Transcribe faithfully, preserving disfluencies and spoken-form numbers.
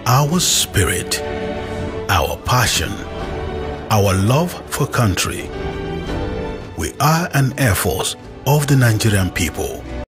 our spirit, our passion, our love for country. We are an air force of the Nigerian people.